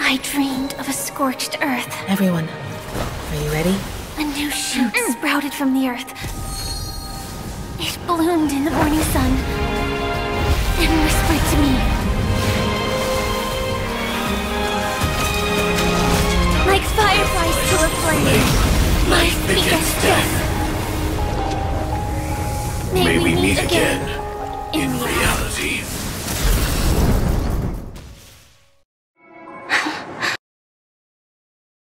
I dreamed of a scorched earth. Everyone, are you ready? A new shoot sprouted from the earth. It bloomed in the morning sun and whispered to me. Like fireflies to a flame, life begets death. May we meet again.